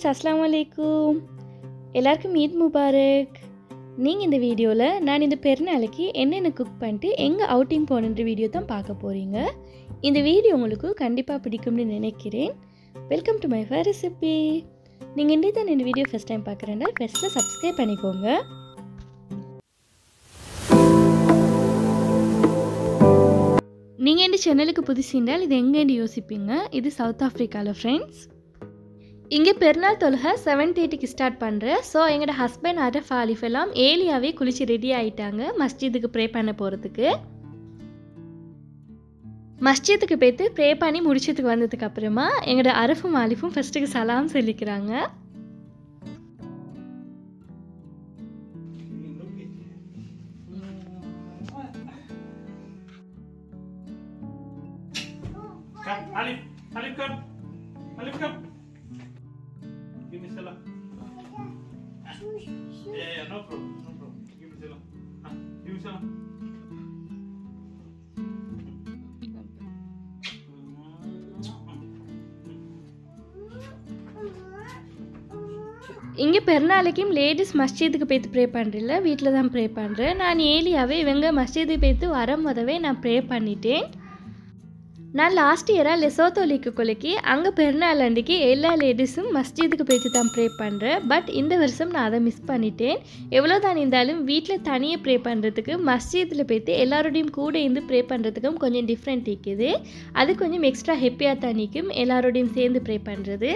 friends, Assalamu alaikum. எல்லாருக்கும் Eid Mubarak. நீங்கள் இந்த வீடியோவில் நான் இந்த பெருநாளைக்கு என்னென்ன குக் பண்ணிட்டு எங்கே அவுட்டிங் போகணுன்ற வீடியோ தான் பார்க்க போகிறீங்க. இந்த வீடியோ உங்களுக்கு கண்டிப்பாக பிடிக்கும்னு நினைக்கிறேன். வெல்கம் டு மைஃபா ரெசிபி. நீங்கள் இன்றைக்கி தான் இந்த வீடியோ ஃபஸ்ட் டைம் பார்க்குறேன்னா ஃபஸ்ட்டு சப்ஸ்கிரைப் பண்ணிக்கோங்க. நீங்கள் இந்த சேனலுக்கு புதுசுண்டால் இது எங்கேன்னு யோசிப்பீங்க. இது சவுத் ஆஃப்ரிக்காவில் ஃப்ரெண்ட்ஸ். இங்கே பெருநாள் தொழுகை 7:30க்கு ஸ்டார்ட் பண்ணுறேன். ஸோ எங்களோட ஹஸ்பண்ட் அரஃப் ஆலிஃப் எல்லாம் ஏலியாவே குளிச்சு ரெடி ஆகிட்டாங்க மஸ்ஜிதுக்கு ப்ரே பண்ண போகிறதுக்கு. மஸ்ஜிதுக்கு போய்த்து ப்ரே பண்ணி முடிச்சதுக்கு வந்ததுக்கு அப்புறமா எங்களோட அரஃபும் ஆலிஃபும் ஃபஸ்ட்டுக்கு சலாம் சொல்லிக்கிறாங்க. Alif, come. Give me salam. Yeah, no problem. Give me salam. Give me salam. இங்கே பெருநாளைக்கும் லேடிஸ் மஸ்ஜிதுக்கு போய்த்து ப்ரே பண்ணுறதில்ல, வீட்டில் தான் ப்ரே பண்ணுறேன். நான் ஏலியாவே இவங்க மஸ்ஜிதுக்கு போய்த்து வரும்போதவே நான் ப்ரே பண்ணிட்டேன். நான் லாஸ்ட் இயராக லெசோத்தோலிக்கு கொலைக்கு அங்கே பெருநாள் அன்றைக்கி எல்லா லேடிஸும் மஸ்ஜிதுக்கு போய்ட்டு தான் ப்ரே பண்ணுறேன். பட் இந்த வருஷம் நான் அதை மிஸ் பண்ணிட்டேன். எவ்வளோ தான் இருந்தாலும் வீட்டில் தனியாக ப்ரே பண்ணுறதுக்கு மஸ்ஜிதில் போய்ட்டு எல்லாரோடையும் கூட இருந்து ப்ரே பண்ணுறதுக்கும் கொஞ்சம் டிஃப்ரெண்ட் இருக்குது. அது கொஞ்சம் எக்ஸ்ட்ரா ஹெப்பியாக தான் நிற்கும் எல்லாரோடையும் சேர்ந்து ப்ரே பண்ணுறது.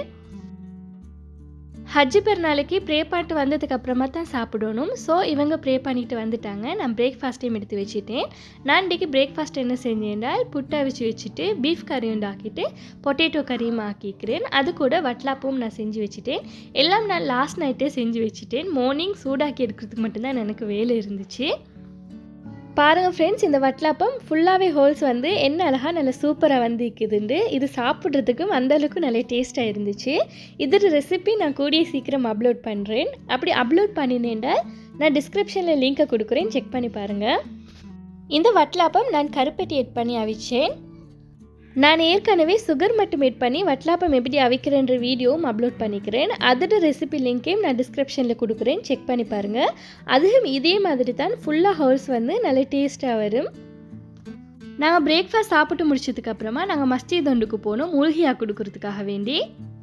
ஹஜ்ஜு பெருநாளைக்கு ப்ரே பண்ணிட்டு வந்ததுக்கு அப்புறமா தான் சாப்பிடணும். ஸோ இவங்க ப்ரே பண்ணிட்டு வந்துட்டாங்க. நான் பிரேக்ஃபாஸ்ட்டையும் எடுத்து வச்சுட்டேன். நான் இன்றைக்கி பிரேக்ஃபாஸ்ட் என்ன செஞ்சேன்னால் புட்டை வச்சுட்டு பீஃப் கறி உண்டாக்கிட்டு பொட்டேட்டோ கறியும் ஆக்கிக்கிறேன். அது கூட வட்டலாப்பமும் நான் செஞ்சு வச்சுட்டேன். எல்லாம் நான் லாஸ்ட் நைட்டே செஞ்சு வச்சுட்டேன். மார்னிங் சூடாக்கி எடுக்கிறதுக்கு மட்டும்தான் எனக்கு வேலை இருந்துச்சு. பாருங்கள் ஃப்ரெண்ட்ஸ், இந்த வட்டலாப்பம் ஃபுல்லாகவே ஹோல்ஸ் வந்து என்ன அழகாக நல்லா சூப்பராக வந்து இருக்குதுண்டு. இது சாப்பிட்றதுக்கும் அந்தளவுக்கு நல்ல டேஸ்ட்டாக இருந்துச்சு. இதோட ரெசிபி நான் கூடிய சீக்கிரம் அப்லோட் பண்ணுறேன். அப்படி அப்லோட் பண்ணினேன்டா நான் டிஸ்கிரிப்ஷனில் லிங்க்கை கொடுக்குறேன், செக் பண்ணி பாருங்கள். இந்த வட்டலாப்பம் நான் கருப்பட்டி எட் பண்ணி அவிச்சேன். நான் ஏற்கனவே சுகர் மட்டும் எட் பண்ணி வட்டலாப்பம் எப்படி அவிக்கிறேன்ற வீடியோவும் அப்லோட் பண்ணிக்கிறேன். அதோட ரெசிபி லிங்க்கையும் நான் டிஸ்கிரிப்ஷனில் கொடுக்குறேன், செக் பண்ணி பாருங்கள். அதுவும் இதே மாதிரி தான் ஃபுல்லாக ஹோல்ஸ் வந்து நல்ல டேஸ்ட்டாக வரும். நாங்கள் பிரேக்ஃபாஸ்ட் சாப்பிட்டு முடிச்சதுக்கப்புறமா நாங்கள் மஸ்ஜித் ஒன்றுக்கு போனோம் மூழ்கியா கொடுக்கறதுக்காக வேண்டி.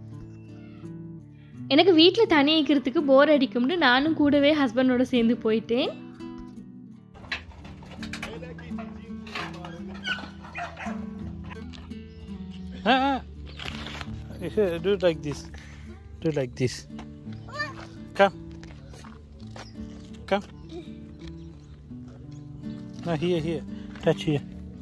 எனக்கு வீட்டில் தனி வைக்கிறதுக்கு போர் அடிக்கும்னு நானும் கூடவே ஹஸ்பண்டோடு சேர்ந்து போயிட்டேன். Do it like this. Come. No, here. Touch here.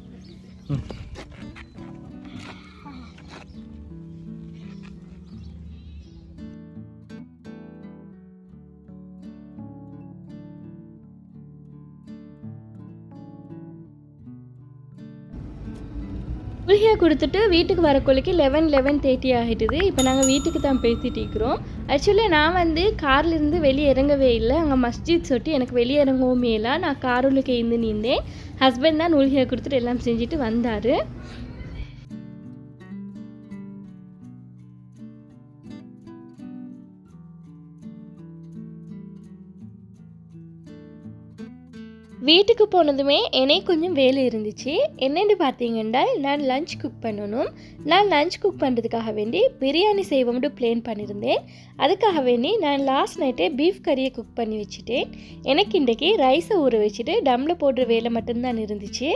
மூழ்கியா கொடுத்துட்டு வீட்டுக்கு வரக்குள்ளைக்கு 11:30 ஆகிட்டுது. இப்போ நாங்கள் வீட்டுக்கு தான் பேசிட்டு இருக்கிறோம். ஆக்சுவலி நான் வந்து கார்லேருந்து வெளியே இறங்கவே இல்லை. அங்கே மஸ்ஜித் சொட்டி எனக்கு வெளியே இறங்கவுமே இல்லை. நான் காருள்ளுக்கு இருந்து நின்றேன். ஹஸ்பண்ட் தான் மூழ்கியா கொடுத்துட்டு எல்லாம் செஞ்சுட்டு வந்தார். வீட்டுக்கு போனதுமே எனக்கு கொஞ்சம் வேலை இருந்துச்சு. என்னென்னு பார்த்தீங்கன்னா நான் லஞ்ச் குக் பண்ணணும். நான் லஞ்ச் குக் பண்ணுறதுக்காக வேண்டி பிரியாணி செய்வோம்னு பிளான் பண்ணியிருந்தேன். அதுக்காக வேண்டி நான் லாஸ்ட் நைட்டே பீஃப் கறியை குக் பண்ணி வச்சுட்டேன். எனக்கு இன்றைக்கி ரைஸை ஊற வச்சுட்டு டம்மில் போடுற வேலை மட்டும்தான் இருந்துச்சு.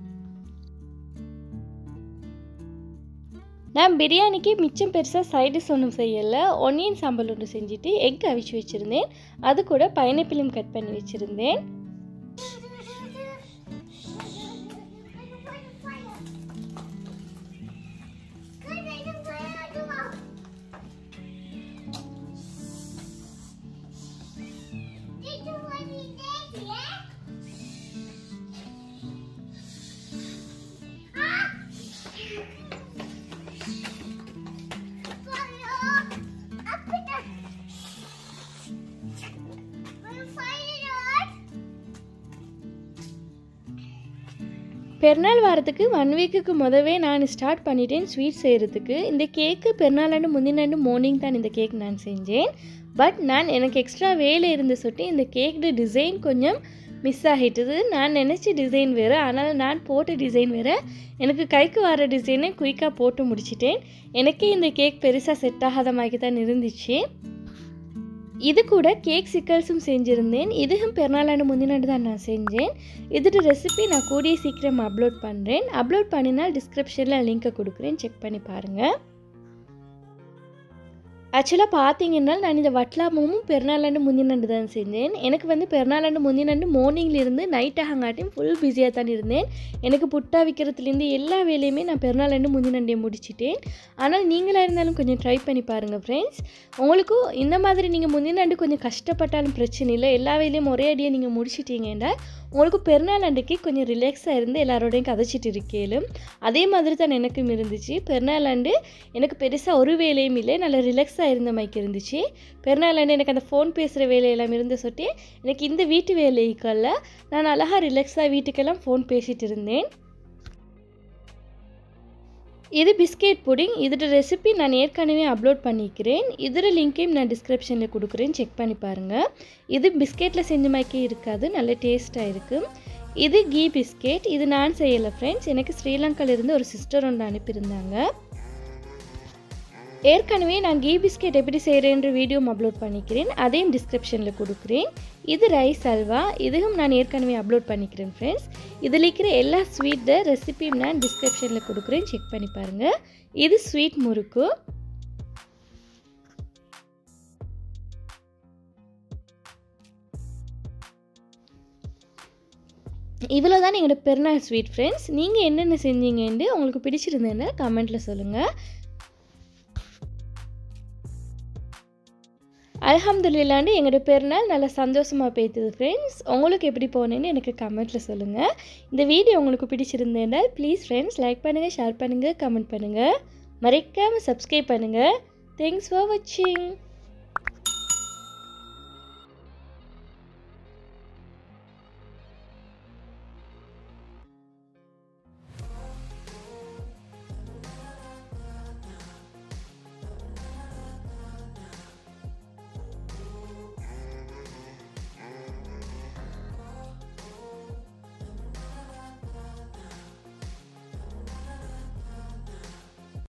நான் பிரியாணிக்கு மிச்சம் பெருசாக சைடிஷ் ஒன்றும் செய்யலை. ஒனியன் சாம்பல் ஒன்று செஞ்சுட்டு எக் அவிச்சு வச்சுருந்தேன். அது கூட பைனாப்பிளும் கட் பண்ணி வச்சுருந்தேன். பெருநாள் வாரத்துக்கு 1 வீக்குக்கு முதவே நான் ஸ்டார்ட் பண்ணிட்டேன் ஸ்வீட் செய்கிறதுக்கு. இந்த கேக்கு பெருநாளாண்டு முந்தினாண்டு மார்னிங் தான் இந்த கேக் நான் செஞ்சேன். பட் எனக்கு எக்ஸ்ட்ரா வேலை இருந்து சொல்லி இந்த கேக்கு டிசைன் கொஞ்சம் மிஸ் ஆகிட்டுது. நான் நினச்ச டிசைன் வேறு, ஆனால் நான் போட்ட டிசைன் வேறு. எனக்கு கைக்கு வர டிசைனை குயிக்காக போட்டு முடிச்சிட்டேன். எனக்கே இந்த கேக் பெருசாக செட் ஆகாத மாதிரி தான் இருந்துச்சு. இது கூட கேக்சிக்கல்ஸும் செஞ்சுருந்தேன். இதுவும் பெருநாளாண்டு முந்தினாண்டு தான் நான் செஞ்சேன். இதோட ரெசிபி நான் கூடிய சீக்கிரம் அப்லோட் பண்ணுறேன். அப்லோட் பண்ணினால் டிஸ்கிரிப்ஷனில் லிங்க்கை கொடுக்குறேன், செக் பண்ணி பாருங்கள். ஆக்சுவலாக பார்த்தீங்கன்னா நான் இந்த வட்டலாப்பமும் பெருநாளாண்டு முந்தினாண்டு தான் செஞ்சேன். எனக்கு பெருநாளாண்டு முந்தினாண்டு மார்னிங்லேருந்து நைட் ஆகங்காட்டியும் ஃபுல் பிஸியாக தான் இருந்தேன். எனக்கு புட்டா விற்கிறதுலேருந்து எல்லா வேலையுமே நான் பெருநாளாண்டு முந்தினாண்டே முடிச்சிட்டேன். ஆனால் நீங்களாக இருந்தாலும் கொஞ்சம் ட்ரை பண்ணி பாருங்கள் ஃப்ரெண்ட்ஸ். உங்களுக்கும் இந்த மாதிரி நீங்கள் முந்தினாண்டு கொஞ்சம் கஷ்டப்பட்டாலும் பிரச்சனை இல்லை. எல்லா வேலையும் ஒரே அடியாக நீங்கள் முடிச்சிட்டீங்கன்னா உங்களுக்கு பெருநாள் அன்றைக்கி கொஞ்சம் ரிலாக்ஸாக இருந்து எல்லாரோடையும் கதைச்சிட்டு இருக்கேலும். அதே மாதிரி தான் எனக்கும் இருந்துச்சு. பெருநாள் ஆண்டு எனக்கு பெருசாக ஒரு வேலையும் இல்லை, நல்லா ரிலாக்ஸாக இருந்த மாதிரி இருந்துச்சு. பெருநாள் ஆண்டு எனக்கு அந்த ஃபோன் பேசுகிற வேலையெல்லாம் இருந்து சொல்லி எனக்கு இந்த வீட்டு வேலைக்கல்ல நான் அழகாக ரிலாக்ஸாக வீட்டுக்கெல்லாம் ஃபோன் பேசிகிட்டு இருந்தேன். இது பிஸ்கெட் புடிங். இதோட ரெசிபி நான் ஏற்கனவே அப்லோட் பண்ணிக்கிறேன். இதோட லிங்க்கையும் நான் டிஸ்கிரிப்ஷனில் கொடுக்குறேன், செக் பண்ணி பாருங்கள். இது பிஸ்கெட்டில் செஞ்ச மாதிரிக்கே இருக்காது, நல்ல டேஸ்ட்டாக இருக்கும். இது கீ பிஸ்கெட். இது நான் செய்யலை ஃப்ரெண்ட்ஸ், எனக்கு ஸ்ரீலங்காவிலிருந்து ஒரு சிஸ்டர் ஒன்று அனுப்பியிருந்தாங்க. ஏற்கனவே நான் கீ பிஸ்கெட் எப்படி செய்கிறேன்ற வீடியோ அப்லோட் பண்ணிக்கிறேன், அதையும் டிஸ்கிரிப்ஷனில் கொடுக்குறேன். இது ரைஸ் அல்வா. இதுவும் நான் ஏற்கனவே அப்லோட் பண்ணிக்கிறேன் ஃப்ரெண்ட்ஸ். இதில் இருக்கிற எல்லா ஸ்வீட்டை ரெசிபியும் நான் டிஸ்கிரிப்ஷனில் கொடுக்குறேன், செக் பண்ணி பாருங்கள். இது ஸ்வீட் முறுக்கு. இவ்வளோ தான் எங்களோட பெருநாள் ஸ்வீட் ஃப்ரெண்ட்ஸ். நீங்கள் என்னென்ன செஞ்சீங்கன்னு உங்களுக்கு பிடிச்சிருந்தேன்னு கமெண்ட்டில் சொல்லுங்கள். அல்ஹம்துலில்லாஹ்னு எங்களோட பெருநாள் நல்லா சந்தோஷமாக போய்த்துது ஃப்ரெண்ட்ஸ். உங்களுக்கு எப்படி போனேன்னு எனக்கு கமெண்ட்டில் சொல்லுங்கள். இந்த வீடியோ உங்களுக்கு பிடிச்சிருந்தேன்னா ப்ளீஸ் ஃப்ரெண்ட்ஸ் லைக் பண்ணுங்கள், ஷேர் பண்ணுங்கள், கமெண்ட் பண்ணுங்கள், மறக்காமல் சப்ஸ்கிரைப் பண்ணுங்கள். தேங்க்ஸ் ஃபார் வாட்சிங்.